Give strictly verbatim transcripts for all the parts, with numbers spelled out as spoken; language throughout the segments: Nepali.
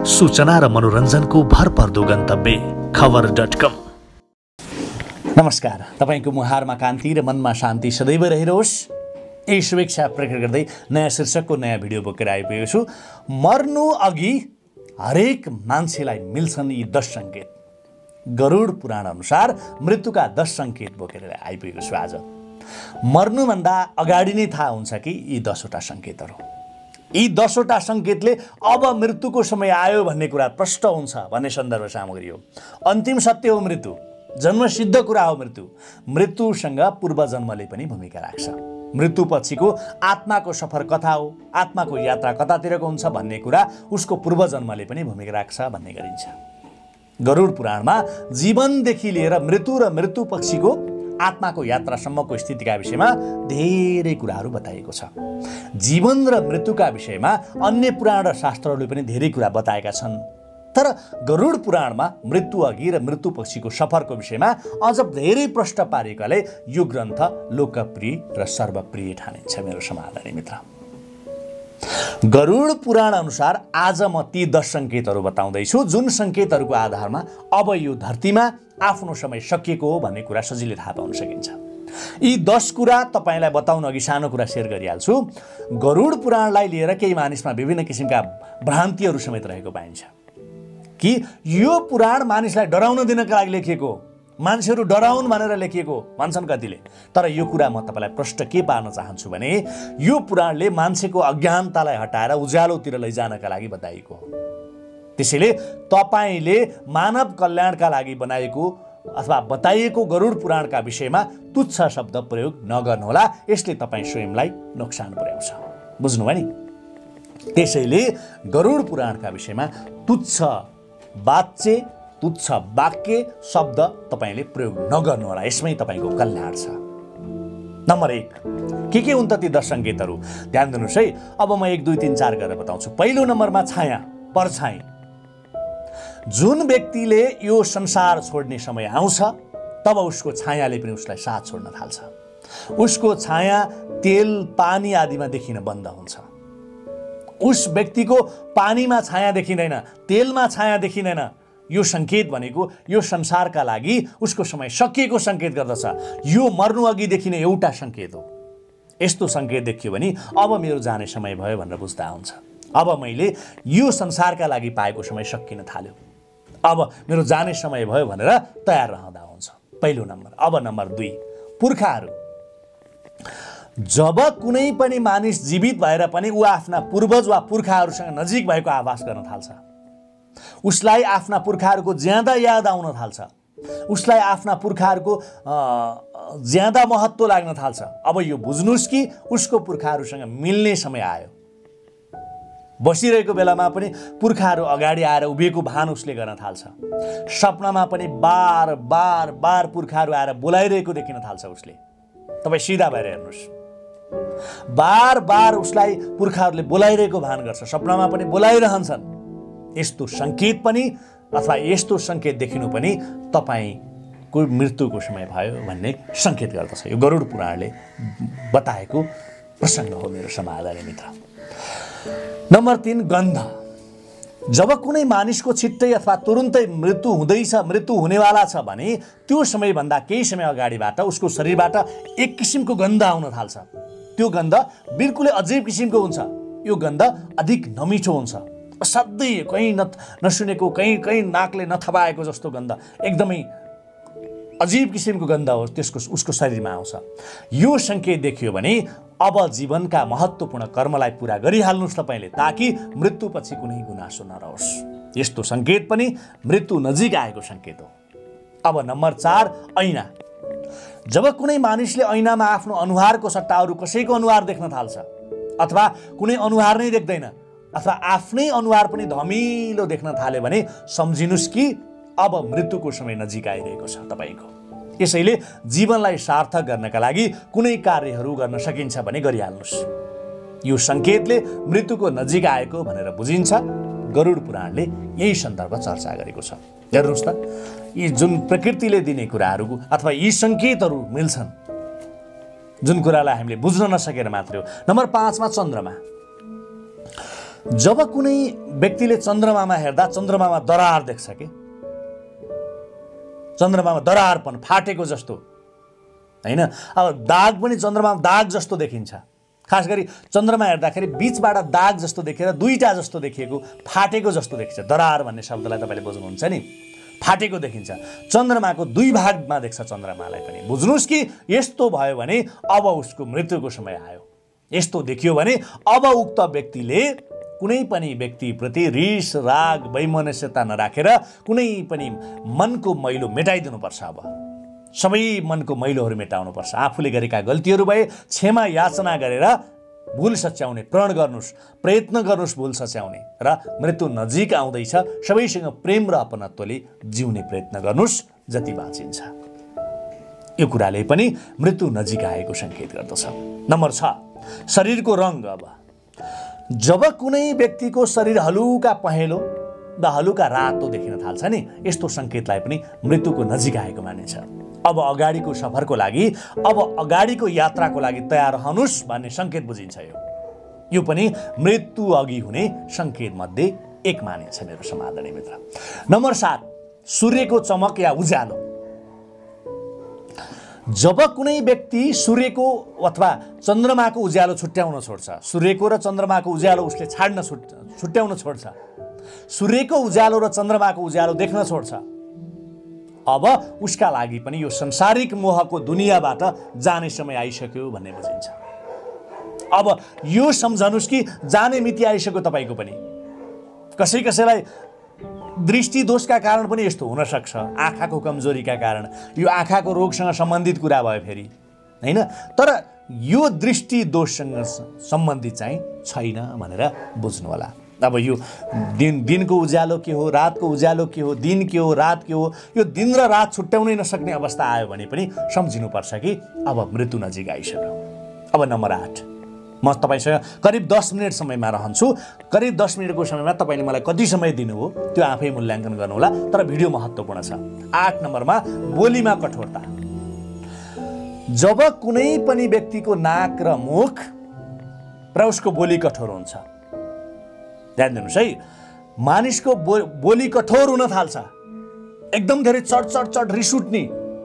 सूचना र मनोरञ्जनको भरपर्दो गन्तव्य खबर डट कम। नमस्कार, तपाईको मुहारमा कान्ति र मनमा शान्ति सदैव रहिरहोस्। यही शुभेच्छा प्रकट गर्दै नयाँ शीर्षकको नयाँ भिडियो बोकेर आइपुगेको छु। मर्नु अघि हरेक मान्छेलाई मिल्छन् यी दस सङ्केत। गरुड पुराण अनुसार मृत्युका दस सङ्केत बोकेर आइपुगेको छु। आज मर्नुभन्दा अगाडि नै थाहा हुन्छ कि यी दसवटा सङ्केतहरू, यी दसवटा सङ्केतले अब मृत्युको समय आयो भन्ने कुरा प्रष्ट हुन्छ भन्ने सन्दर्भ सामग्री हो। अन्तिम सत्य हो मृत्यु, जन्मसिद्ध कुरा हो मृत्यु। मृत्युसँग पूर्वजन्मले पनि भूमिका राख्छ। मृत्यु पछिको आत्माको सफर कथा हो, आत्माको यात्रा कतातिरको हुन्छ भन्ने कुरा उसको पूर्वजन्मले पनि भूमिका राख्छ भन्ने गरिन्छ। गरुड पुराणमा जीवनदेखि लिएर मृत्यु र मृत्यु पछिको आत्माको यात्रासम्मको स्थितिका विषयमा धेरै कुराहरू बताइएको छ। जीवन र मृत्युका विषयमा अन्य पुराण र शास्त्रहरूले पनि धेरै कुरा बताएका छन्, तर गरुड पुराणमा मृत्यु अघि र मृत्यु पछिको सफरको विषयमा अझ धेरै प्रश्न पारेकाले यो ग्रन्थ लोकप्रिय र सर्वप्रिय ठानिन्छ। मेरो समाधानी मित्र, गरुड पुराण अनुसार आज म ती दस सङ्केतहरू बताउँदैछु, जुन सङ्केतहरूको आधारमा अब यो धरतीमा आफ्नो समय सकिएको हो भन्ने कुरा सजिलै थाहा पाउन सकिन्छ। यी दस कुरा तपाईँलाई बताउन अघि सानो कुरा सेयर गरिहाल्छु। गरुड पुराणलाई लिएर केही मानिसमा विभिन्न किसिमका भ्रान्तिहरू समेत रहेको पाइन्छ कि यो पुराण मानिसलाई डराउन दिनका लागि लेखिएको हो, मान्छेहरू डराउन् भनेर लेखिएको भन्छन् कतिले। तर यो कुरा म तपाईँलाई प्रश्न के पार्न चाहन्छु भने यो पुराणले मान्छेको अज्ञानतालाई हटाएर उज्यालोतिर लैजानका लागि बताइएको हो। त्यसैले तपाईँले मानव कल्याणका लागि बनाएको अथवा बताइएको गरुड पुराणका विषयमा तुच्छ शब्द प्रयोग नगर्नुहोला, यसले तपाईँ स्वयंलाई नोक्सान पुर्याउँछ। बुझ्नुभयो नि? त्यसैले गरुड पुराणका विषयमा तुच्छ वाच्य, तुच्छ वाक्य शब्द तपाईँले प्रयोग नगर्नुहोला, यसमै तपाईँको कल्याण छ। नम्बर एक, के के हुन् त ती दस सङ्केतहरू? ध्यान दिनुहोस् है। अब म एक दुई तिन चार गरेर बताउँछु। पहिलो नम्बरमा छाया, परछाई। जुन व्यक्तिले यो संसार छोड्ने समय आउँछ तब उसको छायाले पनि उसलाई साथ छोड्न थाल्छ। उसको छाया तेल पानी आदिमा देखिन बन्द हुन्छ। उस व्यक्तिको पानीमा छाया देखिँदैन, तेलमा छाया देखिँदैन। यो सङ्केत भनेको यो संसारका लागि उसको समय सकिएको सङ्केत गर्दछ। यो मर्नु अघि देखिने एउटा सङ्केत हो। यस्तो सङ्केत देखियो भने अब मेरो जाने समय भयो भनेर बुझ्दा हुन्छ। अब मैले यो संसारका लागि पाएको समय सकिन थाल्यो, अब मेरो जाने समय भयो भनेर तयार रहँदा हुन्छ। पहिलो नम्बर। अब नम्बर दुई, पुर्खाहरू। जब कुनै पनि मानिस जीवित भएर पनि ऊ आफ्ना पूर्वज वा पुर्खाहरूसँग नजिक भएको आभास गर्न थाल्छ, उसलाई आफ्ना पुर्खाहरूको ज्यादा याद आउन थाल्छ, उसलाई आफ्ना पुर्खाहरूको ज्यादा महत्त्व लाग्न थाल्छ। अब यो बुझ्नुहोस् कि उसको पुर्खाहरूसँग मिल्ने समय आयो। बसिरहेको बेलामा पनि पुर्खाहरू अगाडि आएर उभिएको भान उसले गर्न थाल्छ। सपनामा पनि बार बार बार पुर्खाहरू आएर बोलाइरहेको देखिन थाल्छ उसले। तपाईँ सिधा भएर हेर्नुहोस्, बार बार उसलाई पुर्खाहरूले बोलाइरहेको भान गर्छ, सपनामा पनि बोलाइरहन्छन्। यस्तो सङ्केत पनि अथवा यस्तो सङ्केत देखिनु पनि तपाईँको मृत्युको समय भयो भन्ने सङ्केत गर्दछ। यो गरुड पुराणले बताएको प्रसङ्ग हो मेरो समाधानी मित्र। नम्बर तीन, गन्ध। जब कुनै मानिसको छिट्टै अथवा तुरुन्तै मृत्यु हुँदैछ, मृत्यु हुनेवाला छ भने त्यो समयभन्दा केही समय अगाडिबाट उसको शरीरबाट एक किसिमको गन्ध आउन थाल्छ। त्यो गन्ध बिल्कुलै अजीब किसिमको हुन्छ। यो गन्ध अधिक नमिठो हुन्छ, असाध्यै कहीँ न नसुनेको, कहीँ कहीँ नाकले नथपाएको जस्तो गन्ध, एकदमै अजीब किसिमको गन्ध हो, त्यसको उसको शरीरमा आउँछ। यो सङ्केत देखियो भने अब जीवनका महत्त्वपूर्ण कर्मलाई पुरा गरिहाल्नुहोस् तपाईँले, ताकि मृत्युपछि कुनै गुनासो नरहोस्। यस्तो सङ्केत पनि मृत्यु नजिक आएको सङ्केत हो। अब नम्बर चार, ऐना। जब कुनै मानिसले ऐनामा आफ्नो अनुहारको सट्टा अरू कसैको अनुहार देख्न थाल्छ अथवा कुनै अनुहार नै देख्दैन अथवा आफ्नै अनुहार पनि धमिलो देख्न थाल्यो भने सम्झिनुहोस् कि अब मृत्युको समय नजिक आइरहेको छ तपाईँको। यसैले जीवनलाई सार्थक गर्नका लागि कुनै कार्यहरू गर्न सकिन्छ भने गरिहाल्नुहोस्। यो सङ्केतले मृत्युको नजिक आएको भनेर बुझिन्छ। गरुड पुराणले यही सन्दर्भ चर्चा गरेको छ। हेर्नुहोस् त, यी जुन प्रकृतिले दिने कुराहरू अथवा यी सङ्केतहरू मिल्छन्, जुन कुरालाई हामीले बुझ्न नसकेर मात्रै हो। नम्बर पाँचमा, चन्द्रमा। जब कुनै व्यक्तिले चन्द्रमामा हेर्दा चन्द्रमामा दरार देख्छ के, चन्द्रमामा दरारपन फाटेको जस्तो हैन। अब दाग पनि चन्द्रमामा दाग जस्तो देखिन्छ। खास गरी चन्द्रमा हेर्दाखेरि बीचबाट दाग जस्तो देखेर दुईटा जस्तो देखिएको, फाटेको जस्तो देखिन्छ। दरार भन्ने शब्दलाई तपाईँले बुझ्नुहुन्छ नि, फाटेको देखिन्छ। चन्द्रमाको दुई भागमा देख्छ चन्द्रमालाई पनि। बुझ्नुहोस् कि यस्तो भयो भने अब उसको मृत्युको समय आयो। यस्तो देखियो भने अब उक्त व्यक्तिले कुनै पनि व्यक्तिप्रति रिस राग वैमनस्यता नराखेर कुनै पनि मनको मैलो मेटाइदिनुपर्छ। अब सबै मनको मैलोहरू मेटाउनुपर्छ। आफूले गरेका गल्तीहरू भए क्षमा याचना गरेर भुल सच्याउने प्रण गर्नुहोस्, प्रयत्न गर्नुहोस् भुल सच्याउने, र मृत्यु नजिक आउँदैछ सबैसँग प्रेम र अपनत्वले जिउने प्रयत्न गर्नुहोस् जति बाँचिन्छ। यो कुराले पनि मृत्यु नजिक आएको सङ्केत गर्दछ। नम्बर छ, शरीरको रङ। अब जब कुनै व्यक्तिको शरीर हलुका पहेँलो वा हलुका रातो देखिन थाल्छ नि, यस्तो सङ्केतलाई पनि मृत्युको नजिक आएको मानिन्छ। अब अगाडिको सफरको लागि, अब अगाडिको यात्राको लागि तयार रहनुहोस् भन्ने सङ्केत बुझिन्छ। यो यो पनि मृत्यु अघि हुने सङ्केत मध्ये एक मानिन्छ मेरो समादरणीय मित्र। नम्बर सात, सूर्यको चमक या उज्यालो। जब कुनै व्यक्ति सूर्यको अथवा चन्द्रमाको उज्यालो छुट्याउन छोड्छ, सूर्यको र चन्द्रमाको उज्यालो उसले छाड्न छुट छुट्याउन छोड्छ, सूर्यको उज्यालो र चन्द्रमाको उज्यालो देख्न छोड्छ, अब उसका लागि पनि यो संसारिक मोहको दुनियाँबाट जाने समय आइसक्यो भन्ने बुझिन्छ। अब यो सम्झनुहोस् कि जाने मिति आइसक्यो तपाईको पनि। कसै कसैलाई दृष्टि दोषका कारण पनि यस्तो हुन सक्छ, आँखाको कमजोरीका कारण। यो आँखाको रोगसँग सम्बन्धित कुरा भयो फेरि हैन, तर यो दृष्टि दोषसँग सम्बन्धित चाहिँ छैन भनेर बुझ्नु होला। अब यो दिन दिनको उज्यालो के हो, रातको उज्यालो के हो, दिन के हो, रात के हो, यो दिन र रात छुट्याउनै नसक्ने अवस्था आयो भने पनि सम्झिनुपर्छ कि अब मृत्यु नजिक आइसक्यो। अब नम्बर आठ, म तपाईँसँग करिब दस मिनट समयमा रहन्छु। करिब दस मिनटको समयमा तपाईँले मलाई कति समय दिनुभयो त्यो आफै मूल्याङ्कन गर्नुहोला, तर भिडियो महत्त्वपूर्ण छ। आठ नम्बरमा बोलीमा कठोरता। जब कुनै पनि व्यक्तिको नाक र मुख र उसको बोली कठोर हुन्छ, ध्यान दिनुहोस् है, मानिसको बो बोली कठोर हुन थाल्छ, एकदम धेरै चट चट चट रिस उठ्ने,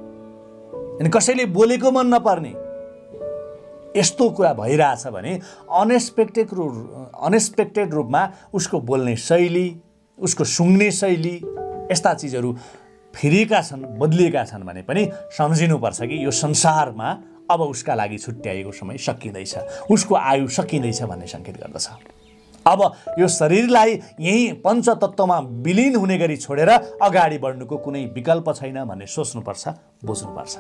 अनि कसैले बोलेको मन नपर्ने, यस्तो कुरा भइरहेछ भने अनएक्सपेक्टेड रूप अनएक्सपेक्टेड रूपमा उसको बोल्ने शैली, उसको सुँग्ने शैली, यस्ता चिजहरू फेरिएका छन्, बदलिएका छन् भने पनि सम्झिनुपर्छ कि यो संसारमा अब उसका लागि छुट्याएको समय सकिँदैछ, उसको आयु सकिँदैछ भन्ने सङ्केत गर्दछ। अब यो शरीरलाई यही पञ्चतत्त्वमा विलिन हुने गरी छोडेर अगाडि बढ्नुको कुनै विकल्प छैन भन्ने सोच्नुपर्छ, बुझ्नुपर्छ।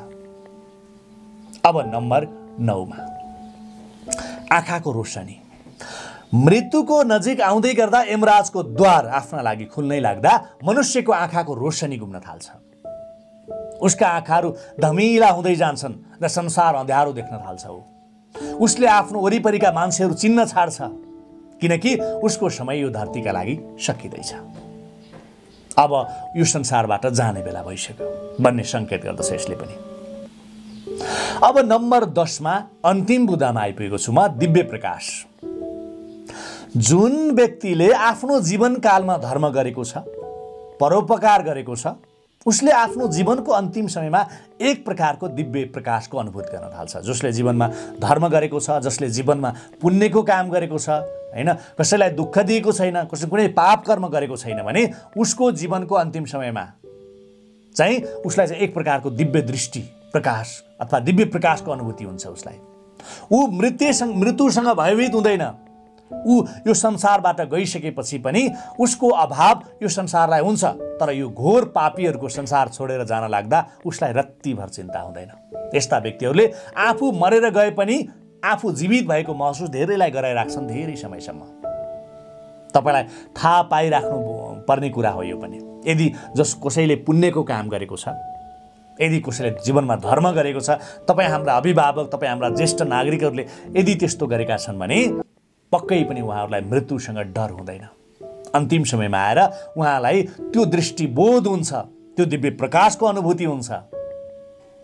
अब नम्बर नौमा, आँखाको रोशनी। मृत्युको नजिक आउँदै गर्दा यमराजको द्वार आफ्ना लागि खुल्नै लाग्दा मनुष्यको आँखाको रोशनी घुम्न थाल्छ। उसका आँखाहरू धमिला हुँदै जान्छन् र संसार अँध्यारो देख्न थाल्छ। उसले आफ्नो वरिपरिका मान्छेहरू चिन्न छाड्छ, किनकि उसको समय यो धरतीका लागि सकिँदैछ। अब यो संसारबाट जाने बेला भइसक्यो भन्ने सङ्केत गर्दछ यसले पनि। अब नम्बर दसमा अन्तिम बुदामा आइपुगेको छु म, दिव्य प्रकाश। जुन व्यक्तिले आफ्नो जीवनकालमा धर्म गरेको छ, परोपकार गरेको छ, उसले आफ्नो जीवनको अन्तिम समयमा एक प्रकारको दिव्य प्रकाशको अनुभूति गर्न थाल्छ। जसले जीवनमा धर्म गरेको छ, जसले जीवनमा पुण्यको काम गरेको छ, हैन, कसैलाई दुःख दिएको छैन, कसै कुनै पाप कर्म गरेको छैन भने उसको जीवनको अन्तिम समयमा चाहिँ उसलाई चाहिँ एक प्रकारको दिव्य दृष्टि प्रकाश अथवा दिव्य प्रकाशको अनुभूति हुन्छ उसलाई। ऊ मृत्युसँग मृत्युसँग भयभीत हुँदैन। ऊ यो संसारबाट गइसकेपछि पनि उसको अभाव यो संसारलाई हुन्छ, तर यो घोर पापीहरूको संसार छोडेर जान लाग्दा उसलाई रत्तिभर चिन्ता हुँदैन। यस्ता व्यक्तिहरूले आफू मरेर गए पनि आफू जीवित भएको महसुस धेरैलाई गराइराख्छन् धेरै समयसम्म। तपाईँलाई थाहा पाइराख्नु पर्ने कुरा हो यो पनि। यदि जस कसैले पुण्यको काम गरेको छ, यदि कसैले जीवनमा धर्म गरेको छ, तपाईँ हाम्रा अभिभावक, तपाईँ हाम्रा ज्येष्ठ नागरिकहरूले यदि त्यस्तो गरेका छन् भने पक्कै पनि उहाँहरूलाई मृत्युसँग डर हुँदैन। अन्तिम समयमा आएर उहाँलाई त्यो दृष्टिबोध हुन्छ, त्यो दिव्य प्रकाशको अनुभूति हुन्छ।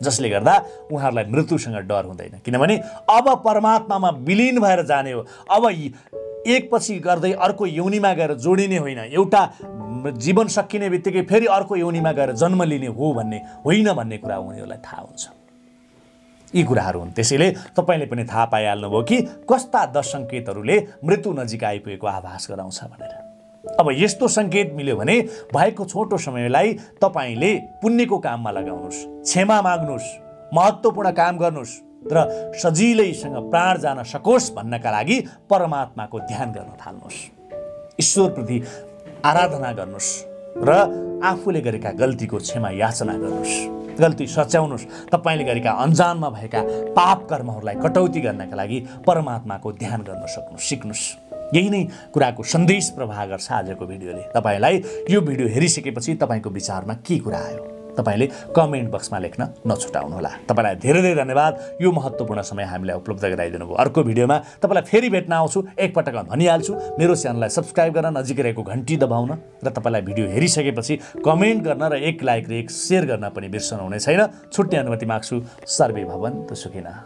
जसले गर्दा उहाँहरूलाई मृत्युसँग डर हुँदैन, किनभने अब परमात्मामा विलिन भएर जाने हो। अब एकपछि गर्दै अर्को योनिमा गएर जोडिने होइन, एउटा जीवन सकिने बित्तिकै फेरि अर्को योनिमा गएर जन्म लिने हो भन्ने होइन भन्ने कुरा उनीहरूलाई थाहा हुन्छ। यी कुराहरू हुन्। त्यसैले तपाईँले पनि थाहा पाइहाल्नुभयो कि कस्ता दश सङ्केतहरूले मृत्यु नजिक आइपुगेको आभास गराउँछ भनेर। अब यस्तो सङ्केत मिल्यो भने भएको छोटो समयलाई तपाईँले पुण्यको काममा लगाउनुहोस्, क्षमा माग्नुहोस्, महत्त्वपूर्ण काम गर्नुहोस् र सजिलैसँग प्राण जान सकोस् भन्नका लागि परमात्माको ध्यान गर्न थाल्नुहोस्, ईश्वरप्रति आराधना गर्नुहोस् र आफूले गरेका गल्तीको क्षमा याचना गर्नुहोस्, गल्ती सच्याउनुहोस्। तपाईँले गरेका अन्जानमा भएका पाप कर्महरूलाई कटौती गर्नका लागि परमात्माको ध्यान गर्न सक्नुहोस्, सिक्नुहोस्। यही नै कुराको सन्देश प्रवाह गर्छ आजको भिडियोले। तपाईँलाई यो भिडियो हेरिसकेपछि तपाईँको विचारमा के कुरा आयो तपाईँले कमेन्ट बक्समा लेख्न नछुटाउनुहोला। तपाईँलाई धेरै धेरै धन्यवाद। यो महत्त्वपूर्ण समय हामीलाई उपलब्ध गराइदिनु भयो। अर्को भिडियोमा तपाईँलाई फेरि भेट्न आउँछु। एकपटक भनिहाल्छु, मेरो च्यानललाई सब्सक्राइब गर्न, नजिकै रहेको घन्टी दबाउन र तपाईँलाई भिडियो हेरिसकेपछि कमेन्ट गर्न र एक लाइक र एक सेयर गर्न पनि बिर्सनु हुने छैन। छुट्ने अनुमति माग्छु। सर्वे भवन्तु सुखिनः।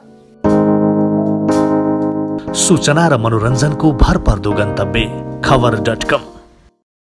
सूचना र मनोरञ्जनको भरपर्दो गन्तव्य खबर डट कम।